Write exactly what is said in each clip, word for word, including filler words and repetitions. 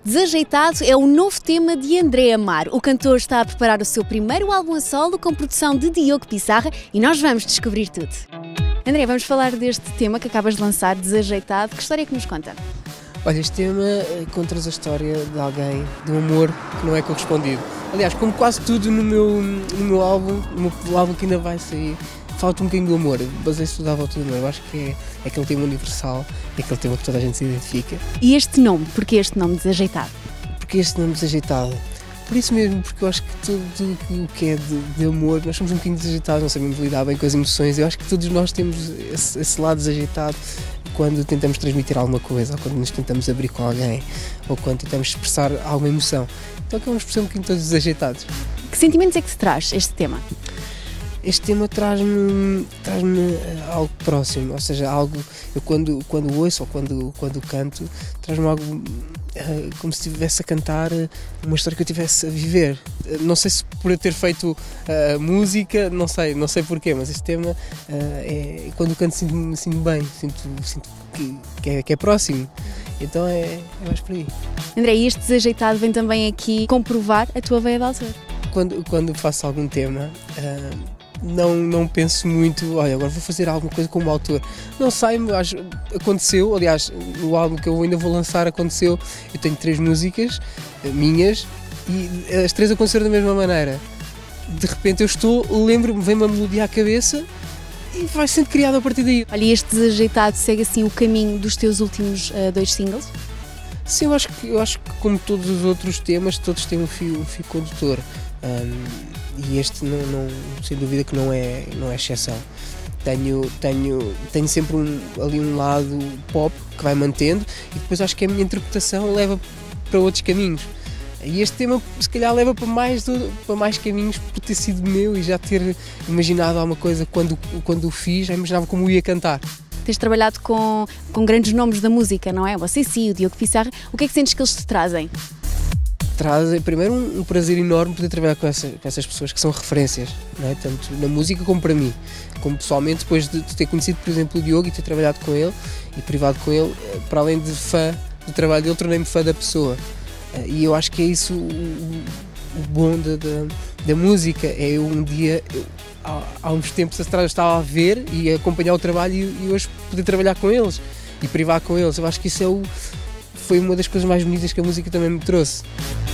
Desajeitado é o novo tema de André Amaro. O cantor está a preparar o seu primeiro álbum a solo com produção de Diogo Pissarra e nós vamos descobrir tudo. André, vamos falar deste tema que acabas de lançar, Desajeitado. Que história é que nos conta? Olha, este tema conta-nos a história de alguém, de um amor que não é correspondido. Aliás, como quase tudo no meu, no meu álbum, no meu álbum que ainda vai sair, falta um bocadinho do amor. Basei-se tudo à volta do amor. Eu acho que é, é aquele tema universal, é aquele tema que toda a gente se identifica. E este nome? Porquê este nome, Desajeitado? Porque este nome Desajeitado? Por isso mesmo, porque eu acho que tudo, tudo o que é de, de amor, nós somos um bocadinho desajeitados, não sabemos lidar bem com as emoções. Eu acho que todos nós temos esse, esse lado desajeitado quando tentamos transmitir alguma coisa, ou quando nos tentamos abrir com alguém, ou quando tentamos expressar alguma emoção. Então acabamos por ser um bocadinho todos desajeitados. Que sentimentos é que te traz este tema? Este tema traz-me traz-me algo próximo, ou seja, algo, eu quando, quando ouço ou quando, quando canto, traz-me algo uh, como se estivesse a cantar uma história que eu estivesse a viver. Não sei se por eu ter feito uh, música, não sei, não sei porquê, mas este tema, uh, é, quando canto sinto-me sinto bem, sinto, sinto que, que, é, que é próximo. Então é, é mais por aí. André, este Desajeitado vem também aqui comprovar a tua veia de autor. Quando, quando faço algum tema, uh, Não, não penso muito, olha, agora vou fazer alguma coisa como autor. Não sei, mas aconteceu, aliás, no álbum que eu ainda vou lançar aconteceu, eu tenho três músicas minhas e as três aconteceram da mesma maneira. De repente eu estou, lembro-me, vem-me a melodia à cabeça e vai sendo criado a partir daí. Olha, e este Desajeitado segue assim o caminho dos teus últimos uh, dois singles? Sim, eu acho, que, eu acho que como todos os outros temas, todos têm um fio, um fio condutor. Um, e este não, não, sem dúvida que não é, não é exceção. Tenho, tenho, tenho sempre um, ali um lado pop que vai mantendo e depois acho que a minha interpretação leva para outros caminhos. E este tema se calhar leva para mais, para mais caminhos por ter sido meu e já ter imaginado alguma coisa quando, quando o fiz, já imaginava como ia cantar. Tens trabalhado com, com grandes nomes da música, não é? Você sim, o Diogo Pissarra. O que é que sentes que eles te trazem? Traz primeiro um, um prazer enorme poder trabalhar com, essa, com essas pessoas que são referências, não é? Tanto na música como para mim, como pessoalmente, depois de, de ter conhecido, por exemplo, o Diogo e ter trabalhado com ele e privado com ele, para além de fã do trabalho dele, tornei-me fã da pessoa. E eu acho que é isso o, o bom da, da, da música, é eu um dia, eu, há, há uns tempos atrás eu estava a ver e a acompanhar o trabalho e, e hoje poder trabalhar com eles e privar com eles, eu acho que isso é o, foi uma das coisas mais bonitas que a música também me trouxe.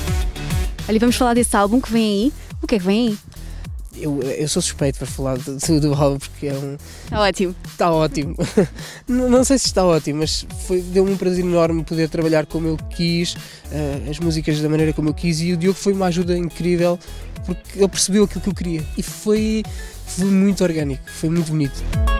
Olha, vamos falar desse álbum que vem aí. O que é que vem aí? Eu, eu sou suspeito para falar do, do álbum porque é um... Está ótimo. Está ótimo. não, não sei se está ótimo, mas foi, deu-me um prazer enorme poder trabalhar como eu quis, uh, as músicas da maneira como eu quis, e o Diogo foi uma ajuda incrível porque ele percebeu aquilo que eu queria e foi, foi muito orgânico, foi muito bonito.